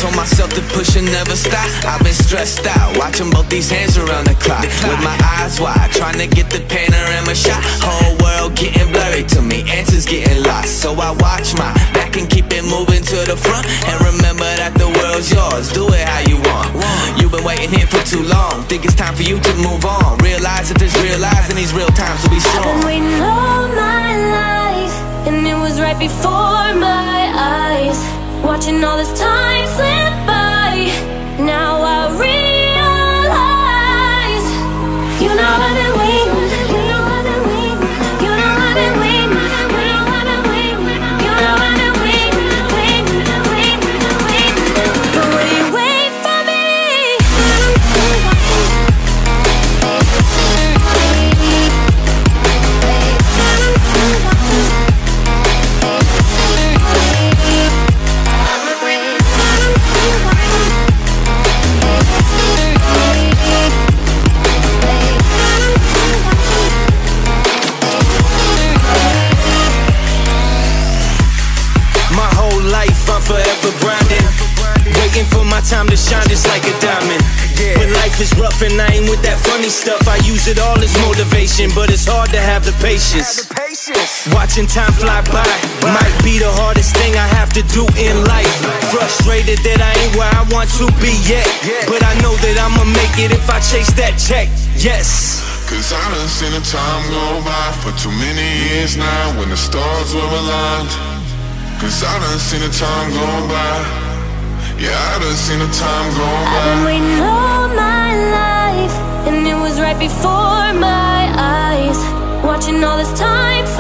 told myself to push and never stop. I've been stressed out, watching both these hands around the clock, with my eyes wide, trying to get the panorama shot. Whole world getting blurry to me, answers getting lost. So I watch my back and keep it moving to the front, and remember that the world's yours, do it how you want. You've been waiting here for too long, think it's time for you to move on. Realize that there's real lies in these real times, so be strong. I've been waiting all my life, and it was right before my eyes, watching all this time slip by. Now I realize, you know I've been waiting, you know I've been waiting, you know I've been waiting, you know I've been waiting, you know I've been waiting, waiting, waiting, waiting. But will you wait for me? I'm forever grinding, waiting for my time to shine just like a diamond. When life is rough and I ain't with that funny stuff, I use it all as motivation, but it's hard to have the patience. Watching time fly by might be the hardest thing I have to do in life. Frustrated that I ain't where I want to be yet, but I know that I'ma make it if I chase that check, yes. Cause I done seen the time go by for too many years now, when the stars were aligned. Cause I done seen the time go by. Yeah, I done seen the time go by. I've been waiting all my life, and it was right before my eyes, watching all this time